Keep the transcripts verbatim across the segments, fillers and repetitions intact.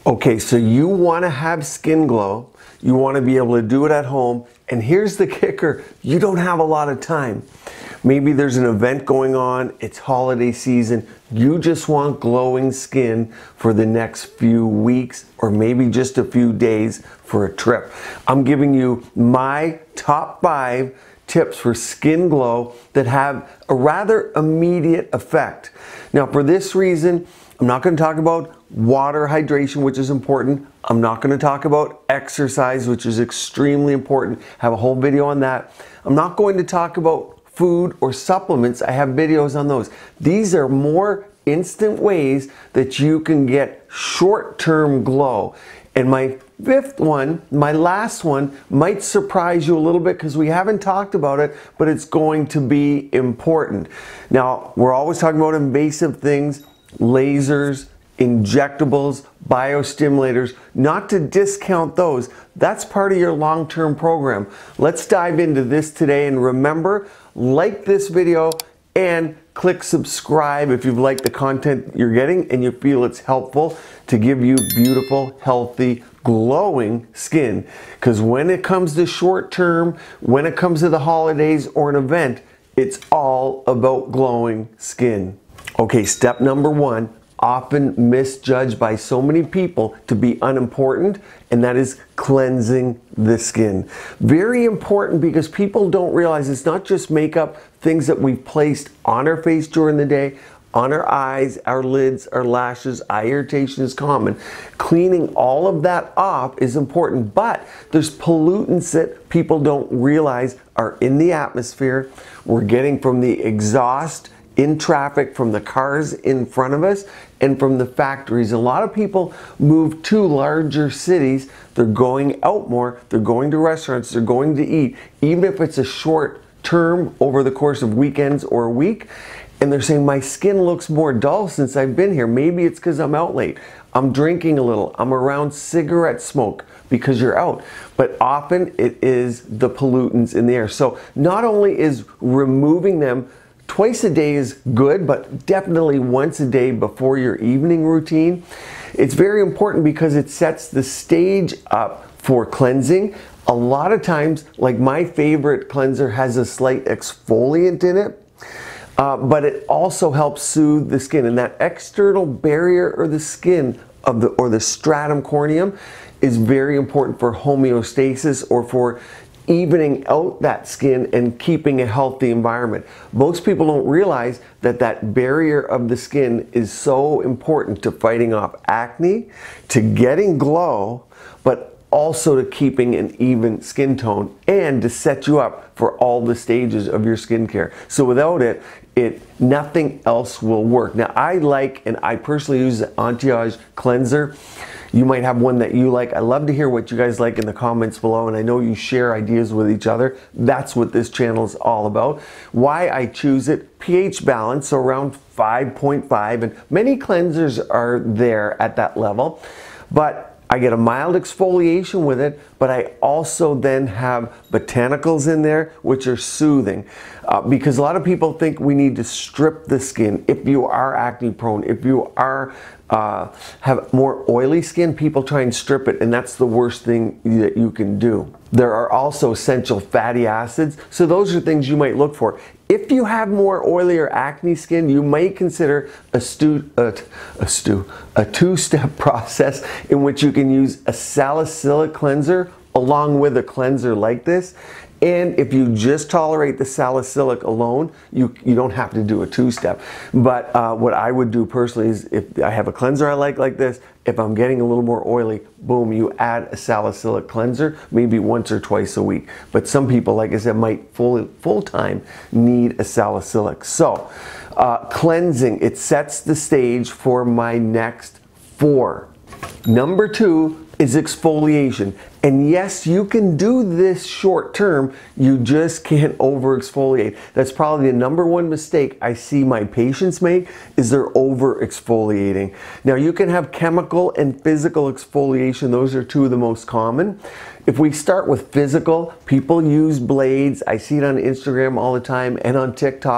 Okay, so you want to have skin glow, you want to be able to do it at home, and here's the kicker, you don't have a lot of time. Maybe there's an event going on, it's holiday season, you just want glowing skin for the next few weeks or maybe just a few days for a trip. I'm giving you my top five tips for skin glow that have a rather immediate effect. Now for this reason, I'm not going to talk about water hydration, which is important. I'm not going to talk about exercise, which is extremely important. Have a whole video on that. I'm not going to talk about food or supplements. I have videos on those. These are more instant ways that you can get short-term glow. And my fifth one, my last one, might surprise you a little bit because we haven't talked about it, but it's going to be important. Now, we're always talking about invasive things, lasers, injectables, biostimulators, not to discount those. That's part of your long-term program. Let's dive into this today, and remember, like this video and click subscribe if you've liked the content you're getting and you feel it's helpful to give you beautiful, healthy, glowing skin. Because when it comes to short term, when it comes to the holidays or an event, it's all about glowing skin. Okay, step number one, often misjudged by so many people to be unimportant, and that is cleansing the skin. Very important because people don't realize it's not just makeup, things that we've placed on our face during the day, on our eyes, our lids, our lashes. Eye irritation is common. Cleaning all of that off is important, but there's pollutants that people don't realize are in the atmosphere. We're getting from the exhaust in traffic, from the cars in front of us, and from the factories. A lot of people move to larger cities. They're going out more, they're going to restaurants, they're going to eat, even if it's a short term over the course of weekends or a week. And they're saying, my skin looks more dull since I've been here. Maybe it's because I'm out late, I'm drinking a little, I'm around cigarette smoke, because you're out. But often it is the pollutants in the air. So not only is removing them twice a day is good, but definitely once a day before your evening routine. It's very important because it sets the stage up for cleansing. A lot of times, like my favorite cleanser has a slight exfoliant in it, uh, but it also helps soothe the skin. And that external barrier or the skin of the or the stratum corneum is very important for homeostasis or for evening out that skin and keeping a healthy environment. Most people don't realize that that barrier of the skin is so important to fighting off acne, to getting glow, but also to keeping an even skin tone and to set you up for all the stages of your skincare. So without it, it nothing else will work. Now I like, and I personally use the Anti-Age cleanser. You might have one that you like. I love to hear what you guys like in the comments below, and I know you share ideas with each other. That's what this channel is all about. Why I choose it, pH balance, so around five point five, and many cleansers are there at that level. But I get a mild exfoliation with it, but I also then have botanicals in there, which are soothing. Uh, because a lot of people think we need to strip the skin. If you are acne prone, if you are uh, have more oily skin, people try and strip it, and that's the worst thing that you can do. There are also essential fatty acids, so those are things you might look for. If you have more oily or acne skin, you might consider a, stu a, a, stu a two-step process in which you can use a salicylic cleanser along with a cleanser like this. And if you just tolerate the salicylic alone, you, you don't have to do a two-step. But uh, what I would do personally is if I have a cleanser I like like this, if I'm getting a little more oily, boom, you add a salicylic cleanser, maybe once or twice a week. But some people, like I said, might full, full-time need a salicylic. So uh, cleansing, it sets the stage for my next four. Number two is exfoliation. And yes, you can do this short term, you just can't over exfoliate. That's probably the number one mistake I see my patients make, is they're over exfoliating. Now you can have chemical and physical exfoliation, those are two of the most common. If we start with physical, people use blades. I see it on Instagram all the time and on TikTok.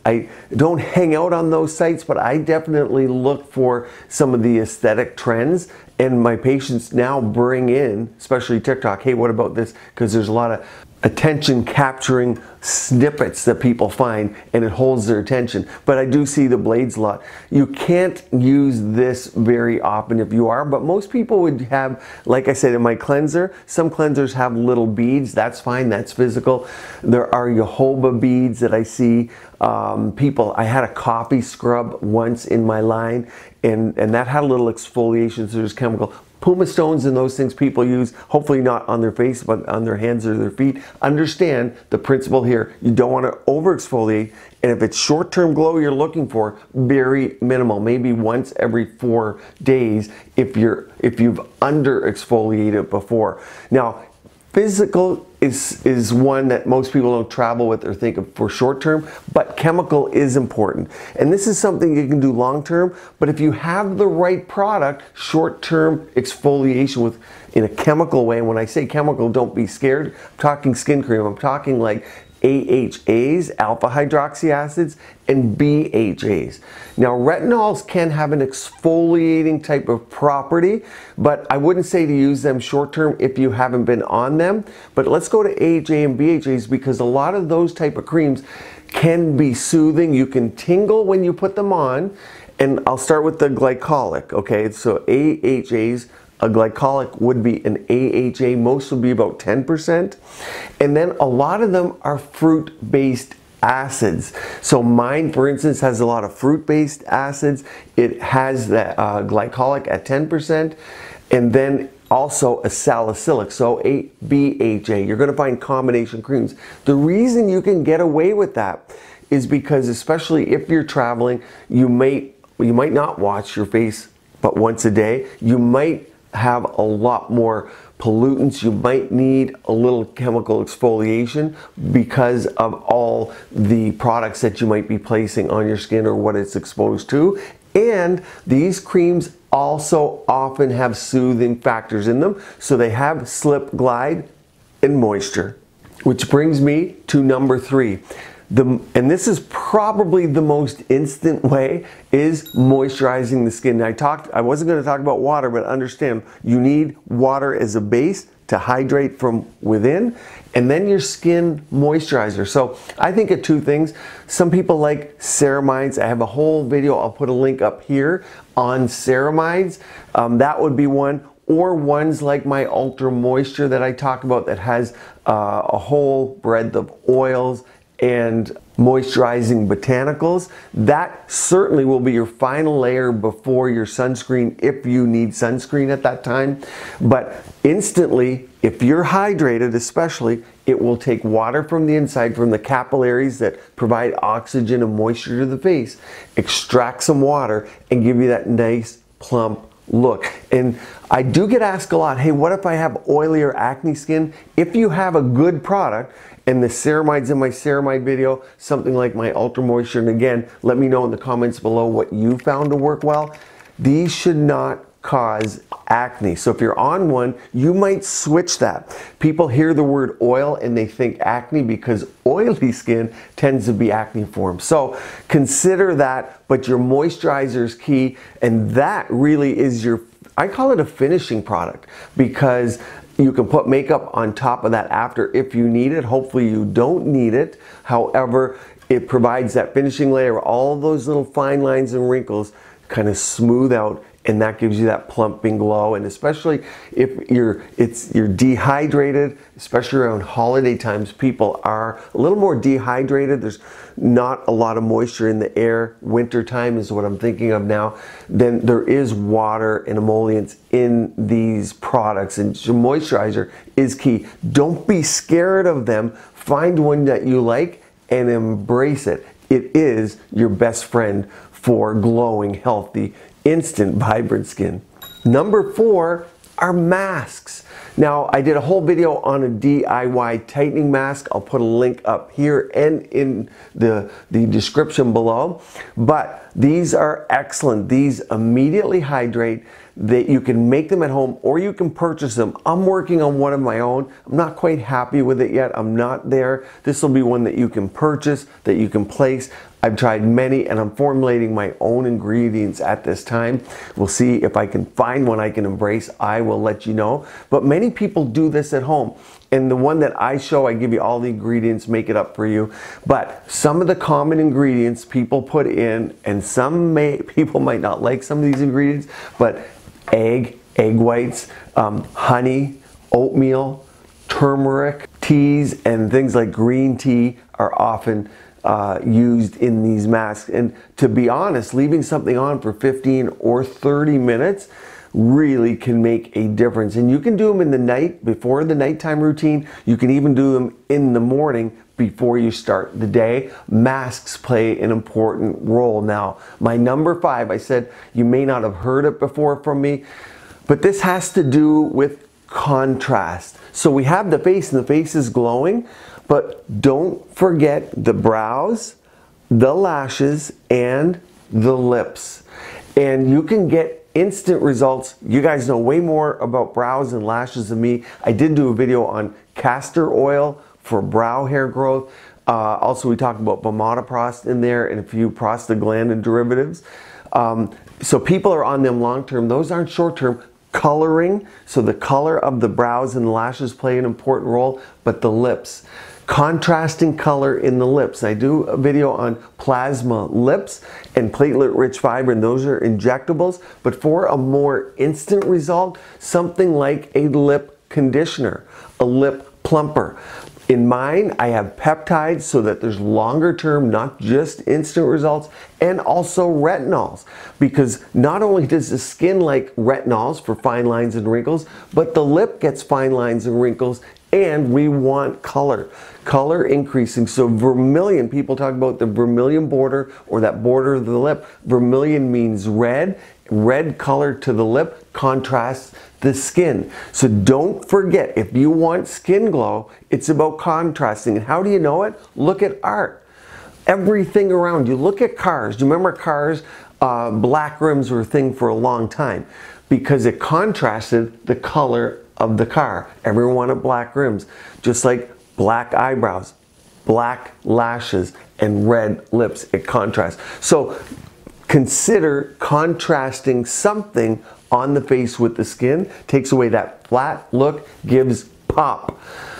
I don't hang out on those sites, but I definitely look for some of the aesthetic trends. And my patients now bring in, especially TikTok, hey, what about this? Because there's a lot of attention capturing snippets that people find, and it holds their attention. But I do see the blades a lot. You can't use this very often if you are, but most people would have, like I said, in my cleanser, some cleansers have little beads. That's fine, that's physical. There are jojoba beads that I see. Um, people, I had a coffee scrub once in my line, and, and that had a little exfoliation, so there's chemical. Puma stones and those things people use, hopefully not on their face, but on their hands or their feet. Understand the principle here. You don't want to over exfoliate, and if it's short-term glow you're looking for, very minimal, maybe once every four days if you're if you've under exfoliated before. Now, physical is, is one that most people don't travel with or think of for short term, but chemical is important. And this is something you can do long term, but if you have the right product, short term exfoliation with in a chemical way, and when I say chemical, don't be scared, I'm talking skin cream, I'm talking like A H As, alpha hydroxy acids, and B H As. Now, retinols can have an exfoliating type of property, but I wouldn't say to use them short term if you haven't been on them. But let's go to A H A and B H As, because a lot of those type of creams can be soothing. You can tingle when you put them on, and I'll start with the glycolic, okay? So A H As, a glycolic would be an A H A, most would be about ten percent. And then a lot of them are fruit-based acids. So mine, for instance, has a lot of fruit-based acids. It has the uh, glycolic at ten percent, and then also a salicylic, so a B H A. You're gonna find combination creams. The reason you can get away with that is because, especially if you're traveling, you may, you might not wash your face but once a day. You might have a lot more pollutants. You might need a little chemical exfoliation because of all the products that you might be placing on your skin or what it's exposed to. And these creams also often have soothing factors in them. So they have slip, glide, and moisture. Which brings me to number three. The, and this is probably the most instant way, is moisturizing the skin. Now, I talked, I wasn't going to talk about water, but understand you need water as a base to hydrate from within, and then your skin moisturizer. So I think of two things. Some people like ceramides. I have a whole video, I'll put a link up here on ceramides. Um, that would be one. Or ones like my Ultra Moisture that I talk about that has uh, a whole breadth of oils and moisturizing botanicals. That certainly will be your final layer before your sunscreen if you need sunscreen at that time. But instantly, if you're hydrated especially, it will take water from the inside, from the capillaries that provide oxygen and moisture to the face, extract some water, and give you that nice plump look. And I do get asked a lot, hey, what if I have oily or acne skin? If you have a good product, and the ceramides in my ceramide video, something like my Ultra Moisture, and again, let me know in the comments below what you found to work well. These should not cause acne. So if you're on one, you might switch that. People hear the word oil and they think acne because oily skin tends to be acne form. So consider that, but your moisturizer is key, and that really is your, I call it a finishing product, because you can put makeup on top of that after if you need it. Hopefully you don't need it. However, it provides that finishing layer. All those little fine lines and wrinkles kind of smooth out, and that gives you that plumping glow. And especially if you're it's you're dehydrated, especially around holiday times, people are a little more dehydrated. There's not a lot of moisture in the air. Winter time is what I'm thinking of now. Then there is water and emollients in these products, and your moisturizer is key. Don't be scared of them. Find one that you like and embrace it. It is your best friend for glowing, healthy, instant, vibrant skin. Number four are masks. Now, I did a whole video on a D I Y tightening mask. I'll put a link up here and in the, the description below. But these are excellent. These immediately hydrate. That you can make them at home or you can purchase them. I'm working on one of my own. I'm not quite happy with it yet. I'm not there. This will be one that you can purchase, that you can place. I've tried many, and I'm formulating my own ingredients at this time. We'll see if I can find one I can embrace. I will let you know. But many people do this at home. And the one that I show, I give you all the ingredients, make it up for you. But some of the common ingredients people put in, and some may, people might not like some of these ingredients, but egg, egg whites, um, honey, oatmeal, turmeric, teas, and things like green tea are often uh, used in these masks. And to be honest, leaving something on for fifteen or thirty minutes really can make a difference. And you can do them in the night, before the nighttime routine. You can even do them in the morning before you start the day. Masks play an important role. Now, my number five, I said you may not have heard it before from me, but this has to do with contrast. So we have the face, and the face is glowing, but don't forget the brows, the lashes, and the lips. And you can get instant results. You guys know way more about brows and lashes than me. I did do a video on castor oil for brow hair growth. Uh, also, we talked about Bimatoprost in there and a few prostaglandin derivatives. Um, so people are on them long term. Those aren't short term. Coloring, so the color of the brows and lashes play an important role, but the lips. Contrasting color in the lips. I do a video on plasma lips and platelet-rich fiber, and those are injectables. But for a more instant result, something like a lip conditioner, a lip plumper. In mine, I have peptides so that there's longer term, not just instant results, and also retinols. Because not only does the skin like retinols for fine lines and wrinkles, but the lip gets fine lines and wrinkles, and we want color. Color increasing. So vermilion, people talk about the vermilion border or that border of the lip. Vermilion means red. Red color to the lip contrasts the skin. So don't forget, if you want skin glow, it's about contrasting. And how do you know it? Look at art. Everything around you. Look at cars. Do you remember cars? Uh, black rims were a thing for a long time because it contrasted the color of the car. Everyone wanted black rims, just like black eyebrows, black lashes, and red lips. It contrasts. So consider contrasting something on the face with the skin. Takes away that flat look, gives pop.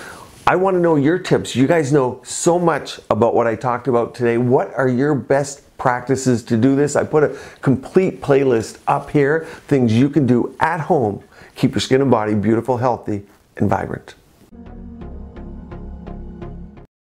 I want to know your tips. You guys know so much about what I talked about today. What are your best practices to do this? I put a complete playlist up here, things you can do at home. Keep your skin and body beautiful, healthy, and vibrant.